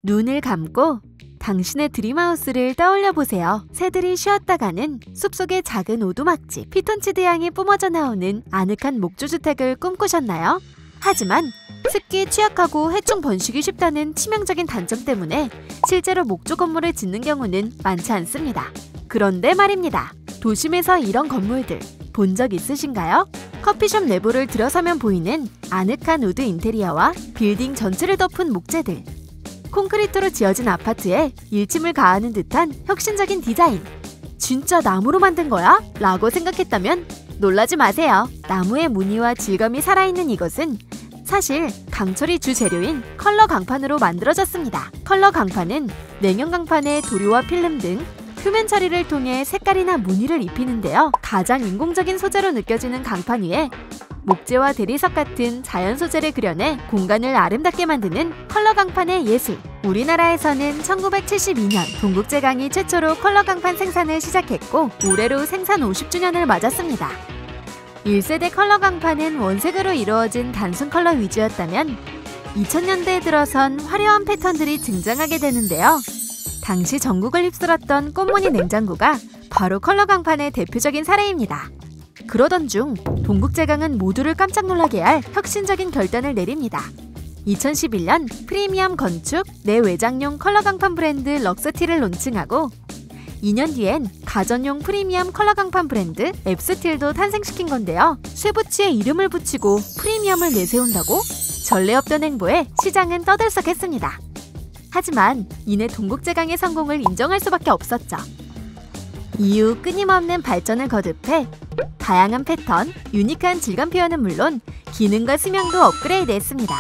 눈을 감고 당신의 드림하우스를 떠올려 보세요. 새들이 쉬었다 가는 숲속의 작은 오두막집, 피톤치드 향이 뿜어져 나오는 아늑한 목조주택을 꿈꾸셨나요? 하지만 습기에 취약하고 해충 번식이 쉽다는 치명적인 단점 때문에 실제로 목조 건물을 짓는 경우는 많지 않습니다. 그런데 말입니다. 도심에서 이런 건물들 본 적 있으신가요? 커피숍 내부를 들어서면 보이는 아늑한 우드 인테리어와 빌딩 전체를 덮은 목재들, 콘크리트로 지어진 아파트에 일침을 가하는 듯한 혁신적인 디자인. 진짜 나무로 만든 거야? 라고 생각했다면 놀라지 마세요. 나무의 무늬와 질감이 살아있는 이것은 사실 강철이 주 재료인 컬러 강판으로 만들어졌습니다. 컬러 강판은 냉형 강판에 도료와 필름 등 표면 처리를 통해 색깔이나 무늬를 입히는데요. 가장 인공적인 소재로 느껴지는 강판 위에 목재와 대리석 같은 자연 소재를 그려내 공간을 아름답게 만드는 컬러 강판의 예술. 우리나라에서는 1972년 동국제강이 최초로 컬러 강판 생산을 시작했고 올해로 생산 50주년을 맞았습니다. 1세대 컬러 강판은 원색으로 이루어진 단순 컬러 위주였다면 2000년대에 들어선 화려한 패턴들이 등장하게 되는데요. 당시 전국을 휩쓸었던 꽃무늬 냉장고가 바로 컬러 강판의 대표적인 사례입니다. 그러던 중 동국제강은 모두를 깜짝 놀라게 할 혁신적인 결단을 내립니다. 2011년 프리미엄 건축 내외장용 컬러 강판 브랜드 럭스틸을 론칭하고 2년 뒤엔 가전용 프리미엄 컬러 강판 브랜드 앱스틸도 탄생시킨 건데요. 쇠붙이에 이름을 붙이고 프리미엄을 내세운다고? 전례 없던 행보에 시장은 떠들썩했습니다. 하지만 이내 동국제강의 성공을 인정할 수밖에 없었죠. 이후 끊임없는 발전을 거듭해 다양한 패턴, 유니크한 질감 표현은 물론 기능과 수명도 업그레이드했습니다.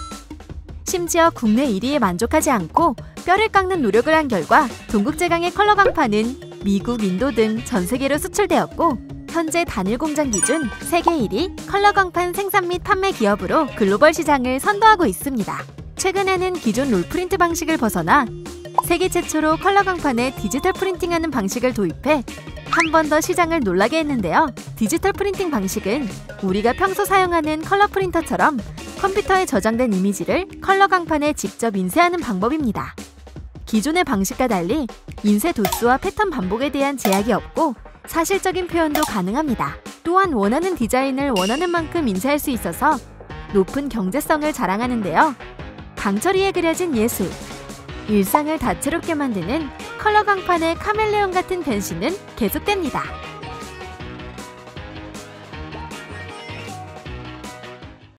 심지어 국내 1위에 만족하지 않고 뼈를 깎는 노력을 한 결과 동국제강의 컬러 강판은 미국, 인도 등 전 세계로 수출되었고 현재 단일 공장 기준 세계 1위 컬러 강판 생산 및 판매 기업으로 글로벌 시장을 선도하고 있습니다. 최근에는 기존 롤 프린트 방식을 벗어나 세계 최초로 컬러 강판에 디지털 프린팅하는 방식을 도입해 한 번 더 시장을 놀라게 했는데요. 디지털 프린팅 방식은 우리가 평소 사용하는 컬러 프린터처럼 컴퓨터에 저장된 이미지를 컬러 강판에 직접 인쇄하는 방법입니다. 기존의 방식과 달리 인쇄 도수와 패턴 반복에 대한 제약이 없고 사실적인 표현도 가능합니다. 또한 원하는 디자인을 원하는 만큼 인쇄할 수 있어서 높은 경제성을 자랑하는데요. 강철이에 그려진 예술, 일상을 다채롭게 만드는 컬러 강판의 카멜레온 같은 변신은 계속됩니다.